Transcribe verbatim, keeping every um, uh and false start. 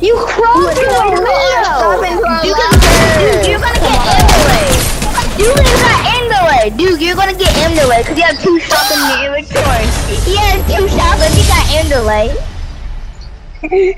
You crawled to a window! Dude, dude, you're gonna get M delay. Dude, you got M delay. Dude, you're gonna get M delay because you have two shots in your inventory. He has two shots, but he got M delay.